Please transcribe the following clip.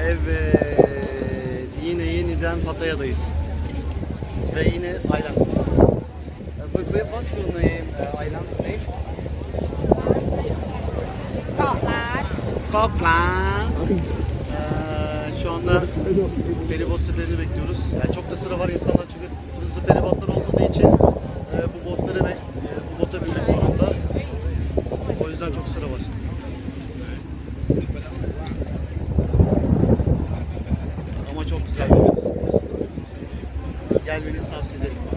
Evet, yine yeniden Pattaya'dayız. Ve yine island. What's your name? Island name? เกาะล้าน Koklan. Şu anda feribot seferini bekliyoruz. Yani çok da sıra var insanlar çünkü hızlı feribotlar olmadığı için bu botlara ve bu bota binmek zorunda. O yüzden çok sıra var. Ama çok güzel. Gelmenizi tavsiye ederim.